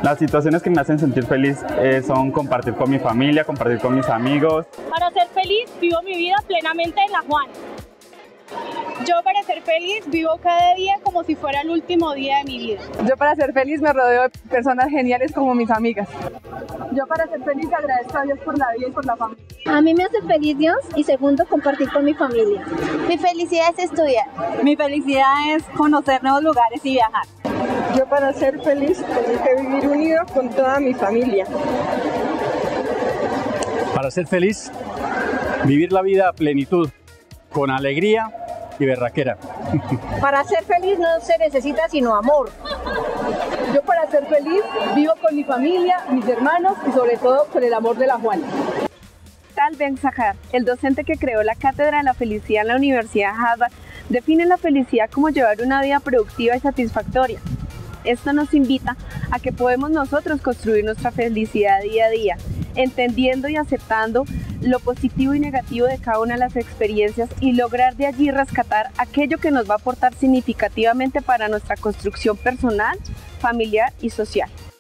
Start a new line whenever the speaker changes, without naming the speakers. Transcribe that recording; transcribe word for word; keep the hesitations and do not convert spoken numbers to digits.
Las situaciones que me hacen sentir feliz eh, son compartir con mi familia, compartir con mis amigos.
Para ser feliz vivo mi vida plenamente en la Juana.
Yo para ser feliz vivo cada día como si fuera el último día de mi vida.
Yo para ser feliz me rodeo de personas geniales como mis amigas.
Yo para ser feliz agradezco a Dios por la vida y por la familia.
A mí me hace feliz Dios y segundo compartir con mi familia.
Mi felicidad es estudiar.
Mi felicidad es conocer nuevos lugares y viajar.
Yo para ser feliz tengo que vivir unido con toda mi familia.
Para ser feliz, vivir la vida a plenitud, con alegría y berraquera.
Para ser feliz no se necesita sino amor.
Yo para ser feliz vivo con mi familia, mis hermanos y sobre todo con el amor de la Juana.
Tal Ben-Zahar, el docente que creó la Cátedra de la Felicidad en la Universidad Harvard, define la felicidad como llevar una vida productiva y satisfactoria. Esto nos invita a que podemos nosotros construir nuestra felicidad día a día, entendiendo y aceptando lo positivo y negativo de cada una de las experiencias y lograr de allí rescatar aquello que nos va a aportar significativamente para nuestra construcción personal, familiar y social.